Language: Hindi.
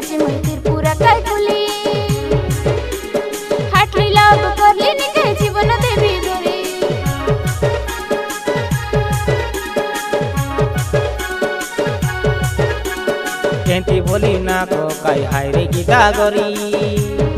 निकाची मुई त्रिपुरा काय कुली हाटली लाभ करली निकाय जीवन देवी धरी केंती बोली ना को काई हाय रे गीता गरी